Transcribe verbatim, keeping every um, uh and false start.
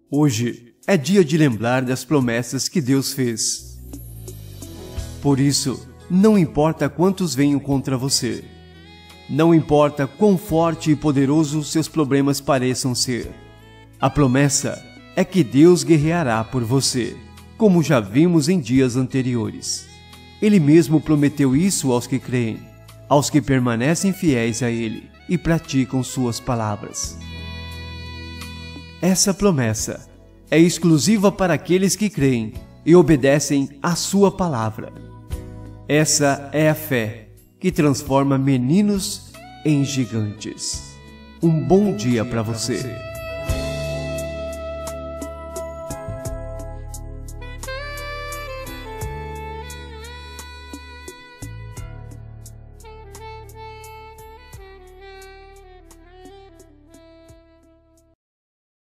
Hoje é dia de lembrar das promessas que Deus fez. Por isso, não importa quantos venham contra você, não importa quão forte e poderoso seus problemas pareçam ser, a promessa é que Deus guerreará por você, como já vimos em dias anteriores. Ele mesmo prometeu isso aos que creem, aos que permanecem fiéis a Ele e praticam suas palavras. Essa promessa é exclusiva para aqueles que creem e obedecem à sua palavra. Essa é a fé que transforma meninos em gigantes. Um bom dia para você.